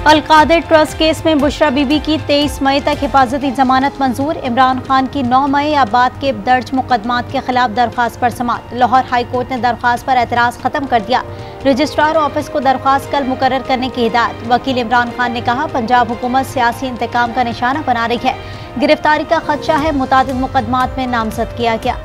Al-Qadir trust case में बुशरा बीबी की 23 मई तक हिफाजती जमानत मंजूर। इमरान खान की 9 मई या बाद के दर्ज मुकदमात के खिलाफ दरख्वास्त पर समाअत। लाहौर हाई कोर्ट ने दरख्वास्त पर एतराज़ खत्म कर दिया। रजिस्ट्रार ऑफिस को दरख्वास्त कल मुकर्रर करने की हिदायत। वकील इमरान खान ने कहा, पंजाब हुकूमत सियासी इंतकाम का निशाना बना रही है, गिरफ्तारी का खदशा है, मुतादिद मुकदमात में नामजद किया गया।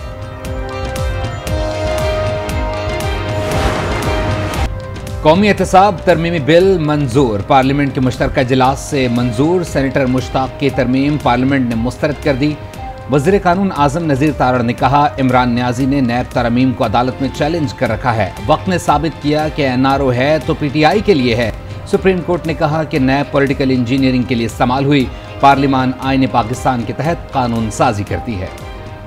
कौमी एहतसाब तरमीमी बिल मंजूर। पार्लियामेंट के मुश्तरका इजलास से मंजूर। सेनेटर मुश्ताक की तरमीम पार्लियामेंट ने मुस्तरद कर दी। वज़ीर कानून आज़म नज़ीर तारड़ ने कहा, इमरान न्याजी ने नैब तरमीम को अदालत में चैलेंज कर रखा है। वक्त ने साबित किया कि एनआरओ है तो PTI के लिए है। सुप्रीम कोर्ट ने कहा कि नैब पॉलिटिकल इंजीनियरिंग के लिए इस्तेमाल हुई। पार्लियामान आईन पाकिस्तान के तहत कानून साजी करती है।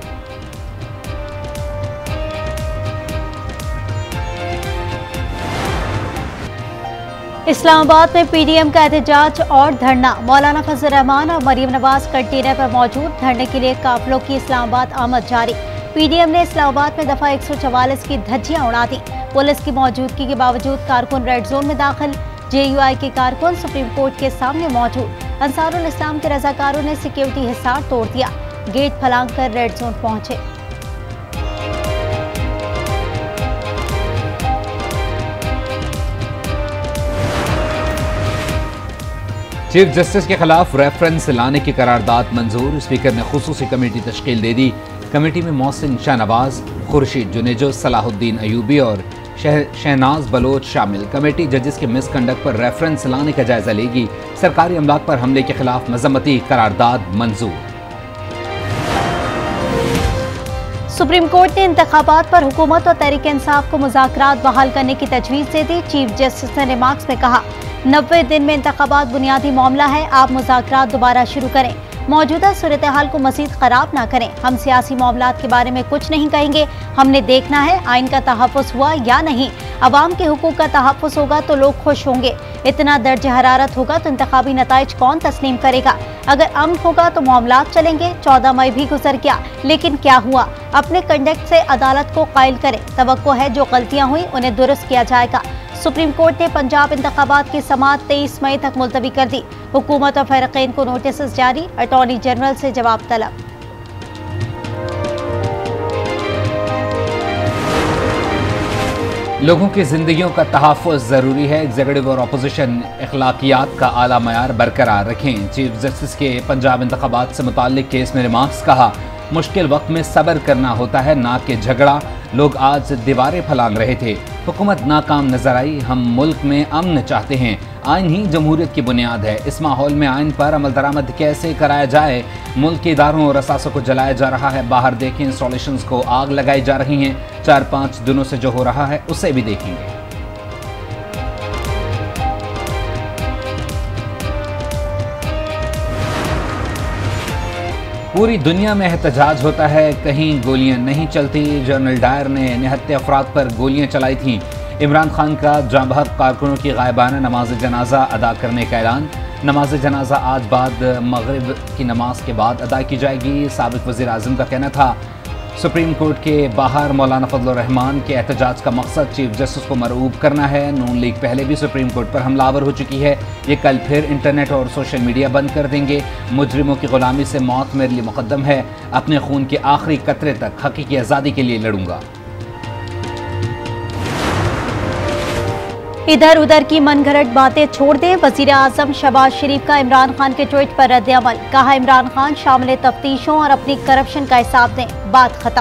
इस्लामाबाद में PDM का एहतजाज और धरना। मौलाना फजल रहमान और मरीम नवाज कंटेनर पर मौजूद। धरने के लिए काफिलों की इस्लामाबाद आमद जारी। PDM ने इस्लामाबाद में दफा 144 की धज्जियां उड़ा दी। पुलिस की मौजूदगी के बावजूद कारकुन रेड जोन में दाखिल। JUI के कारकुन सुप्रीम कोर्ट के सामने मौजूद। अंसारुल इस्लाम के रजाकारों ने सिक्योरिटी हिसार तोड़ दिया। गेट फलांग कर रेड जोन पहुंचे। चीफ जस्टिस के खिलाफ रेफरेंस लाने की करारदाद मंजूर। स्पीकर ने खुसूसी कमेटी तश्कील दे दी। कमेटी में मोहसिन शाहनवाज, खुर्शीद जुनेजो, सलाहुद्दीन अयूबी और शहनाज बलोच शामिल। कमेटी जजेस के मिसकंडक्ट पर रेफरेंस लाने का जायजा लेगी। सरकारी अमलाक पर हमले के खिलाफ मजम्मती करारदाद मंजूर। सुप्रीम कोर्ट ने इंतखाबात पर हुकूमत और तहरीक इंसाफ को मुज़ाकरात बहाल करने की तजवीज़ दे दी। चीफ जस्टिस ने रिमार्क्स में कहा, 90 दिन में इंतखाबात बुनियादी मामला है, आप मुज़ाकरात दोबारा शुरू करें। मौजूदा सूरत हाल को मज़ीद ख़राब ना करें। हम सियासी मामलात के बारे में कुछ नहीं कहेंगे। हमने देखना है आइन का तहफ़्फ़ुज़ हुआ या नहीं। अवाम के हुकूक का तहफ़्फ़ुज़ होगा तो लोग खुश होंगे। इतना दर्ज हरारत होगा तो इंतखाबी नताइज कौन तस्लीम करेगा। अगर अमन होगा तो मामलात चलेंगे। 14 मई भी गुजर गया, लेकिन क्या हुआ? अपने कंडक्ट से अदालत को कायल करें। तवक्को है जो गलतियाँ हुई उन्हें दुरुस्त किया जाएगा। सुप्रीम कोर्ट ने पंजाब इंतखाबात की समाअत 23 मई तक मुलतवी कर दी। हुकूमत और फरीक़ैन को नोटिस जारी। अटॉर्नी जनरल से जवाब तलब। लोगों की जिंदगियों का तहफ़्फ़ुज़ ज़रूरी है। एग्जीक्यूटिव और अपोजिशन अखलाकियात का आला मयार बरकरार रखें। चीफ जस्टिस के पंजाब इंतखाबात से मुताल्लिक केस में रिमार्क्स कहा, मुश्किल वक्त में सब्र करना होता है, ना कि झगड़ा। लोग आज दीवारें फैलांग रहे थे, हुकूमत नाकाम नजर आई। हम मुल्क में अमन चाहते हैं। आइन ही जमहूरियत की बुनियाद है। इस माहौल में आइन पर अमल दरामद कैसे कराया जाए? मुल्क के इदारों और असासों को जलाया जा रहा है। बाहर देखें, इंस्टॉलेशंस को आग लगाई जा रही हैं। 4-5 दिनों से जो हो रहा है उसे भी देखेंगे। पूरी दुनिया में एहतजाज होता है, कहीं गोलियां नहीं चलती। जनरल डायर ने निहत्ते अफराद पर गोलियां चलाई थीं। इमरान खान का जांबहक कारकुनों की गायबाना नमाज जनाजा अदा करने का ऐलान। नमाज जनाजा आज बाद मगरिब की नमाज के बाद अदा की जाएगी। साबिक वज़ीर आज़म का कहना था, सुप्रीम कोर्ट के बाहर मौलाना फजल रहमान के एहतजाज का मकसद चीफ जस्टिस को मरऊब करना है। नून लीग पहले भी सुप्रीम कोर्ट पर हमलावर हो चुकी है। ये कल फिर इंटरनेट और सोशल मीडिया बंद कर देंगे। मुजरिमों की गुलामी से मौत मेरे लिए मुकद्दम है। अपने खून के आखिरी कतरे तक हकीकी आज़ादी के लिए लड़ूंगा। इधर उधर की मनगढ़ंत बातें छोड़ दें। वज़ीर आज़म शहबाज शरीफ का इमरान खान के ट्वीट पर रद्द अमल। कहा, इमरान खान शामिल तफ्तीशों और अपनी करप्शन का हिसाब दें। बात खत्म।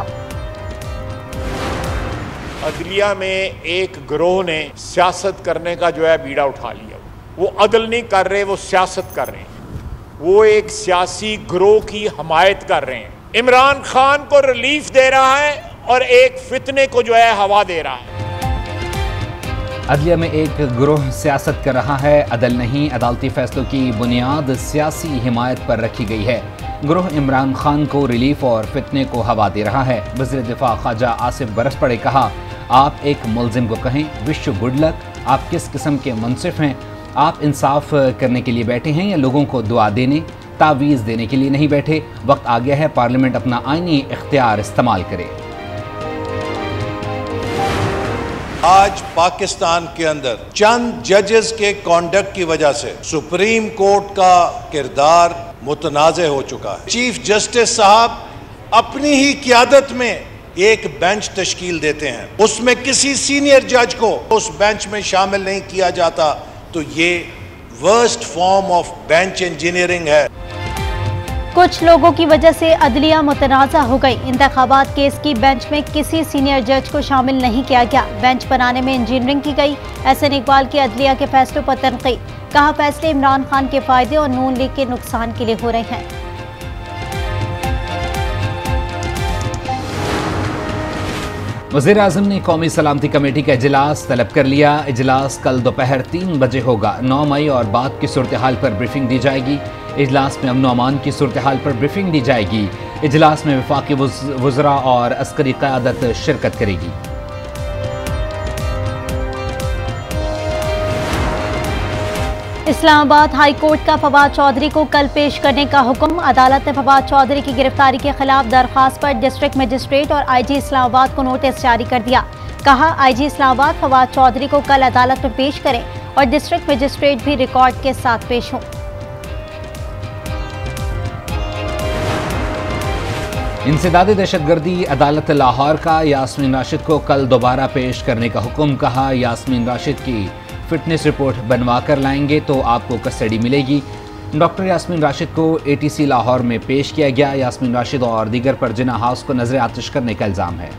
अदलिया में एक गिरोह ने सियासत करने का जो है बीड़ा उठा लिया। वो अदल नहीं कर रहे, वो सियासत कर रहे हैं। वो एक सियासी गिरोह की हमायत कर रहे हैं। इमरान खान को रिलीफ दे रहा है और एक फितने को जो है हवा दे रहा है। अदलिया में एक गिरोह सियासत कर रहा है, अदल नहीं। अदालती फैसलों की बुनियाद सियासी हिमायत पर रखी गई है। गिरोह इमरान खान को रिलीफ और फितने को हवा दे रहा है। वज़ीर दिफा ख्वाजा आसिफ बरस पड़े कहा, आप एक मुलजिम को कहें विश गुड लक। आप किस किस्म के मुनसिफ हैं? आप इंसाफ करने के लिए बैठे हैं या लोगों को दुआ देने, तावीज़ देने के लिए नहीं बैठे? वक्त आ गया है पार्लियामेंट अपना आइनी इख्तियार इस्तेमाल करे। आज पाकिस्तान के अंदर चंद जजेस के कॉन्डक्ट की वजह से सुप्रीम कोर्ट का किरदार मुतनाज़े हो चुका है। चीफ जस्टिस साहब अपनी ही क़यादत में एक बेंच तश्कील देते हैं, उसमें किसी सीनियर जज को उस बेंच में शामिल नहीं किया जाता, तो ये worst form of bench engineering है। कुछ लोगों की वजह से अदलिया मुतनाज़ा हो गई। इंतखाबात केस की बेंच में किसी सीनियर जज को शामिल नहीं किया गया। बेंच बनाने में इंजीनियरिंग की गई। एहसन इकबाल की अदलिया के फैसलों पर तनकीद, कहा फैसले इमरान खान के फायदे और नून लीग के नुकसान के लिए हो रहे हैं। वज़ीर आज़म ने कौमी सलामती कमेटी का इजलास तलब कर लिया। इजलास कल दोपहर 3 बजे होगा। 9 मई और बाद की सूरत हाल पर ब्रीफिंग दी जाएगी। इजलास में अमन व अमान की सूरत हाल पर ब्रीफिंग दी जाएगी। इजलास में वफाकी वज़रा और अस्करी क़यादत शिरकत करेगी। इस्लामाबाद हाई कोर्ट का फवाद चौधरी को कल पेश करने का हुक्म। अदालत ने फवाद चौधरी की गिरफ्तारी के खिलाफ दरख्वास्त पर डिस्ट्रिक्ट मजिस्ट्रेट और आईजी इस्लामाबाद को नोटिस जारी कर दिया। कहा आईजी इस्लामाबाद फवाद चौधरी को कल अदालत में पेश करें और डिस्ट्रिक्ट मजिस्ट्रेट भी रिकॉर्ड के साथ पेश हों। इंसदादी दहशतगर्दी अदालत लाहौर का यास्मीन राशिद को कल दोबारा पेश करने का हुक्म। कहा यास्मीन राशिद की फिटनेस रिपोर्ट बनवा कर लाएंगे तो आपको कस्टडी मिलेगी। डॉक्टर यास्मीन राशिद को एटीसी लाहौर में पेश किया गया। यास्मीन राशिद और दीगर पर जिना हाउस को नजर आतिश करने का इल्जाम है।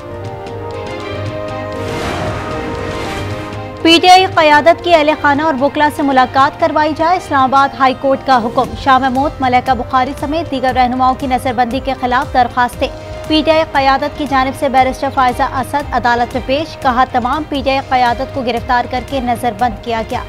पीटीआई क़यादत की अहले खाना और वकला से मुलाकात करवाई जाए। इस्लामाबाद हाई कोर्ट का हुक्म। शाह महमूद, मलका बुखारी समेत दीगर रहनुमाओं की नजरबंदी के खिलाफ दरखास्तें। पीटीआई क़यादत की जानिब से बैरिस्टर फायजा असद अदालत में पेश। कहा तमाम पीटीआई क़यादत को गिरफ्तार करके नजरबंद किया गया।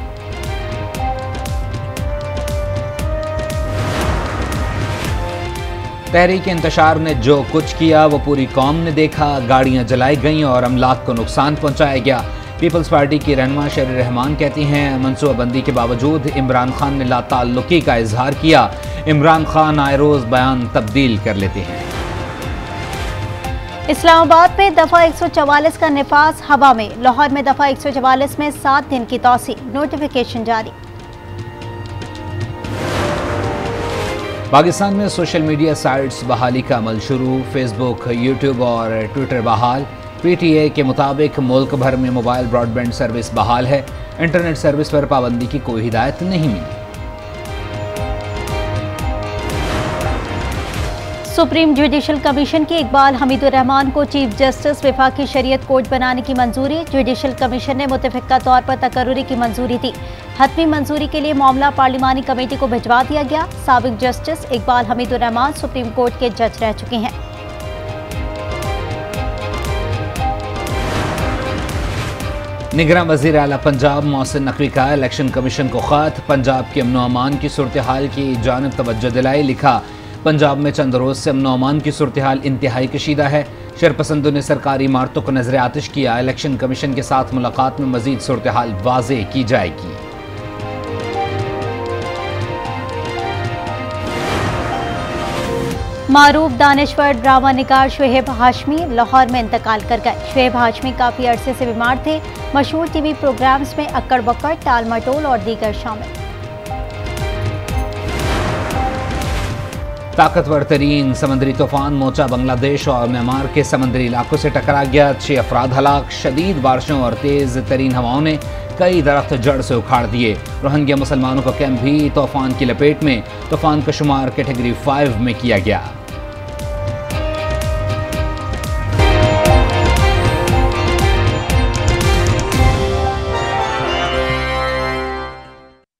तहरीक इंतशार ने जो कुछ किया वो पूरी कौम ने देखा। गाड़ियां जलाई गईं और अमलाक को नुकसान पहुंचाया गया। पीपल्स पार्टी की रहनुमा शरी रहमान कहती हैं मनसूबाबंदी के बावजूद इमरान खान ने लाताल्लुकी का इजहार किया। इमरान खान आए रोज बयान तब्दील कर लेते हैं। इस्लामाबाद में दफा 144 का निफाज हवा में। लाहौर में दफा 144 में 7 दिन की तौसी। नोटिफिकेशन जारी। पाकिस्तान में सोशल मीडिया साइट्स बहाली का अमल शुरू। फेसबुक, यूट्यूब और ट्विटर बहाल। पीटीए के मुताबिक मुल्क भर में मोबाइल ब्रॉडबैंड सर्विस बहाल है। इंटरनेट सर्विस पर पाबंदी की कोई हिदायत नहीं मिली। सुप्रीम जुडिशल कमीशन की इकबाल हमीदुर रहमान को चीफ जस्टिस वफाकी शरीयत कोर्ट बनाने की मंजूरी। जुडिशल कमीशन ने मुतफिका तौर पर तकर्रुरी की मंजूरी दी। हतमी मंजूरी के लिए मामला पार्लिमानी कमेटी को भिजवा दिया गया। साबिक justice Iqbal Hamidur Rahman supreme court के जज रह चुके हैं। निगरान वज़ीर आला पंजाब मोहसिन नकवी का इलेक्शन कमीशन को खत। पंजाब के अमन व अमान की सूरत हाल की जानिब तवज्जो दिलाई। लिखा पंजाब में चंद रोज से अमन व अमान की सूरत हाल इंतहाई कशीदा है। शरपसंदों ने सरकारी इमारतों को नजर आतिश किया। इलेक्शन कमीशन के साथ मुलाकात में मजीद सूरत हाल वाज़ेह की जाएगी। मारूफ दानिश्वर ड्रामा निगार शुएब हाशमी लाहौर में इंतकाल कर गए। शुएब हाशमी काफ़ी अरसे से बीमार थे। मशहूर टीवी प्रोग्राम्स में अक्कड़ बक्कड़, टाल मटोल और दीगर शामिल। ताकतवर तरीन समंदरी तूफान मोचा बांग्लादेश और म्यांमार के समंदरी इलाकों से टकरा गया। 6 अफराद हलाक। शदीद बारिशों और तेज तरीन हवाओं ने कई दरख्त जड़ से उखाड़ दिए। रोहिंग्या मुसलमानों का कैंप भी तूफान की लपेट में। तूफान का शुमार कैटेगरी 5 में किया गया।